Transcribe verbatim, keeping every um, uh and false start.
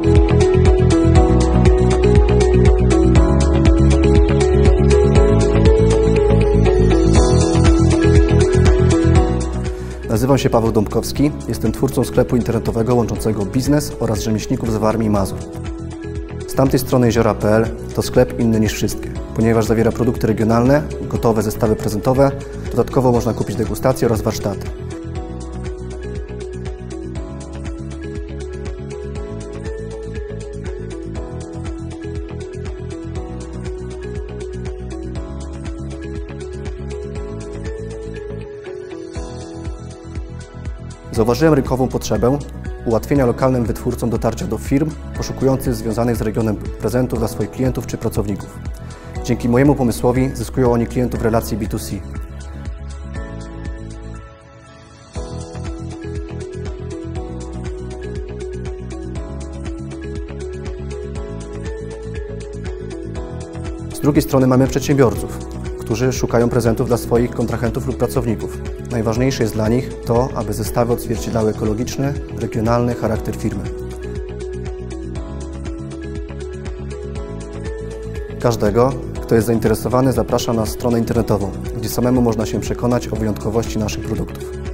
Nazywam się Paweł Dąbkowski, jestem twórcą sklepu internetowego łączącego biznes oraz rzemieślników z Warmii i Mazur. Z tamtej strony jeziora kropka pe el to sklep inny niż wszystkie, ponieważ zawiera produkty regionalne, gotowe zestawy prezentowe, dodatkowo można kupić degustacje oraz warsztaty. Zauważyłem rynkową potrzebę ułatwienia lokalnym wytwórcom dotarcia do firm poszukujących związanych z regionem prezentów dla swoich klientów czy pracowników. Dzięki mojemu pomysłowi zyskują oni klientów w relacji B dwa C. Z drugiej strony mamy przedsiębiorców, którzy szukają prezentów dla swoich kontrahentów lub pracowników. Najważniejsze jest dla nich to, aby zestawy odzwierciedlały ekologiczny, regionalny charakter firmy. Każdego, kto jest zainteresowany, zapraszam na stronę internetową, gdzie samemu można się przekonać o wyjątkowości naszych produktów.